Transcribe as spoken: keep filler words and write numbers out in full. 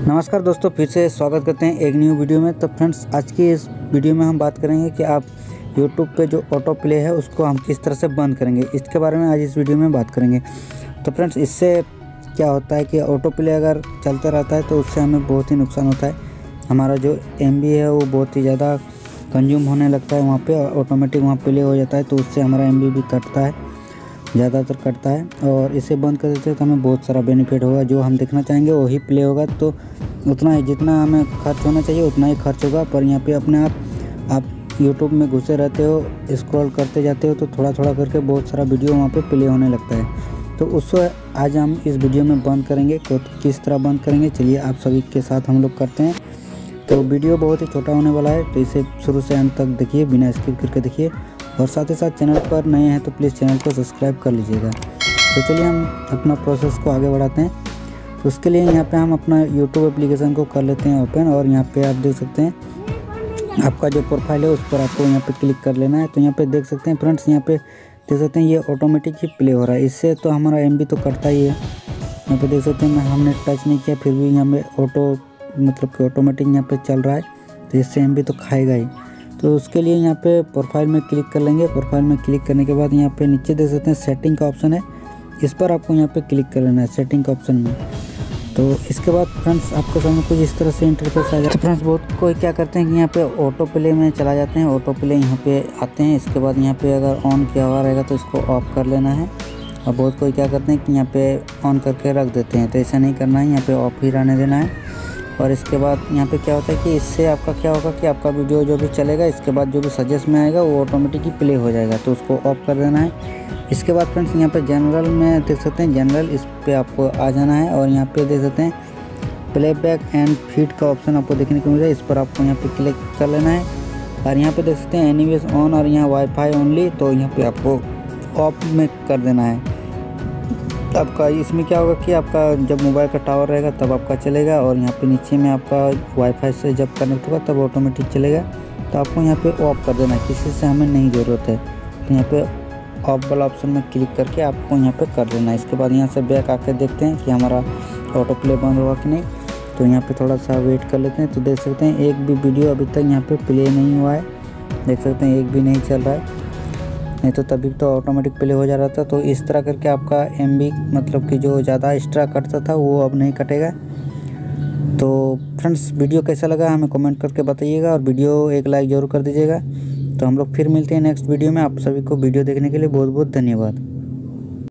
नमस्कार दोस्तों, फिर से स्वागत करते हैं एक न्यू वीडियो में। तो फ्रेंड्स, आज की इस वीडियो में हम बात करेंगे कि आप यूट्यूब पे जो ऑटो प्ले है उसको हम किस तरह से बंद करेंगे, इसके बारे में आज इस वीडियो में बात करेंगे। तो फ्रेंड्स, इससे क्या होता है कि ऑटो प्ले अगर चलता रहता है तो उससे हमें बहुत ही नुकसान होता है। हमारा जो एम बी है वो बहुत ही ज़्यादा कंज्यूम होने लगता है, वहाँ पर ऑटोमेटिक वहाँ प्ले हो जाता है, तो उससे हमारा एम बी भी कटता है, ज़्यादातर कटता है। और इसे बंद कर देते हैं तो हमें बहुत सारा बेनिफिट होगा, जो हम देखना चाहेंगे वही प्ले होगा। तो उतना ही जितना हमें खर्च होना चाहिए उतना ही खर्च होगा। पर यहाँ पे अपने आप आप यूट्यूब में घुसे रहते हो, स्क्रॉल करते जाते हो, तो थोड़ा थोड़ा करके बहुत सारा वीडियो वहाँ पे प्ले होने लगता है। तो उसको आज हम इस वीडियो में बंद करेंगे। तो किस तरह बंद करेंगे, चलिए आप सभी के साथ हम लोग करते हैं। तो वीडियो बहुत ही छोटा होने वाला है, तो इसे शुरू से अंत तक देखिए, बिना स्किप करके देखिए। और साथ ही साथ चैनल पर नए हैं तो प्लीज़ चैनल को सब्सक्राइब कर लीजिएगा। तो चलिए हम अपना प्रोसेस को आगे बढ़ाते हैं। तो उसके लिए यहाँ पे हम अपना यूट्यूब एप्लीकेशन को कर लेते हैं ओपन, और यहाँ पे आप देख सकते हैं आपका जो प्रोफाइल है उस पर आपको यहाँ पे क्लिक कर लेना है। तो यहाँ पे देख सकते हैं फ्रेंड्स, यहाँ पे देख सकते हैं ये ऑटोमेटिक ही प्ले हो रहा है। इससे तो हमारा एम बी तो कटता ही है। यहाँ पे देख सकते हैं हमने टच नहीं किया, फिर भी यहाँ पे ऑटो मतलब कि ऑटोमेटिक यहाँ पे चल रहा है, तो इससे एम बी तो खाएगा ही। तो उसके लिए यहाँ पे प्रोफाइल में क्लिक कर लेंगे। प्रोफाइल में क्लिक करने के बाद यहाँ पे नीचे देख सकते हैं सेटिंग का ऑप्शन है, इस पर आपको यहाँ पे क्लिक कर लेना है सेटिंग का ऑप्शन में। तो इसके बाद फ्रेंड्स आपको सामने कुछ इस तरह से इंटरफेस आ जाता है। फ्रेंड्स, बहुत कोई क्या करते हैं कि यहाँ पे ऑटो प्ले में चला जाते हैं, ऑटो प्ले यहाँ पे आते हैं। इसके बाद यहाँ पे अगर ऑन किया हुआ रहेगा तो इसको ऑफ कर लेना है। और बहुत कोई क्या करते हैं कि यहाँ पे ऑन करके रख देते हैं, तो ऐसा नहीं करना है, यहाँ पे ऑफ ही रहने देना है। और इसके बाद यहाँ पे क्या होता है कि इससे आपका क्या होगा कि आपका वीडियो जो भी चलेगा इसके बाद जो भी सजेस्ट में आएगा वो ऑटोमेटिक ही प्ले हो जाएगा, तो उसको ऑफ कर देना है। इसके बाद फ्रेंड्स यहाँ पे जनरल में देख सकते हैं, जनरल इस पे आपको आ जाना है। और यहाँ पे देख सकते हैं प्लेबैक एंड फीड का ऑप्शन आपको देखने को मिल रहा है, इस पर आपको यहाँ पे क्लिक कर लेना है। और यहाँ पे देख सकते हैं एनीवेज ऑन और यहाँ वाईफाई ओनली, तो यहाँ पे आपको ऑफ में कर देना है। आपका इसमें क्या होगा कि आपका जब मोबाइल का टावर रहेगा तब आपका चलेगा, और यहाँ पे नीचे में आपका वाईफाई से जब कनेक्ट होगा तब ऑटोमेटिक चलेगा। तो आपको यहाँ पे ऑफ कर देना है, किसी से हमें नहीं ज़रूरत है। तो यहाँ पे ऑफ वाला ऑप्शन में क्लिक करके आपको यहाँ पे कर देना है। इसके बाद यहाँ से बैक आकर देखते हैं कि हमारा ऑटो प्ले बंद होगा कि नहीं। तो यहाँ पर थोड़ा सा वेट कर लेते हैं। तो देख सकते हैं एक भी वीडियो अभी तक यहाँ पर प्ले नहीं हुआ है, देख सकते हैं एक भी नहीं चल रहा है, नहीं तो तभी तो ऑटोमेटिक प्ले हो जा रहा था। तो इस तरह करके आपका एम बी मतलब कि जो ज़्यादा एक्स्ट्रा कटता था वो अब नहीं कटेगा। तो फ्रेंड्स, वीडियो कैसा लगा हमें कमेंट करके बताइएगा, और वीडियो एक लाइक ज़रूर कर दीजिएगा। तो हम लोग फिर मिलते हैं नेक्स्ट वीडियो में। आप सभी को वीडियो देखने के लिए बहुत बहुत धन्यवाद।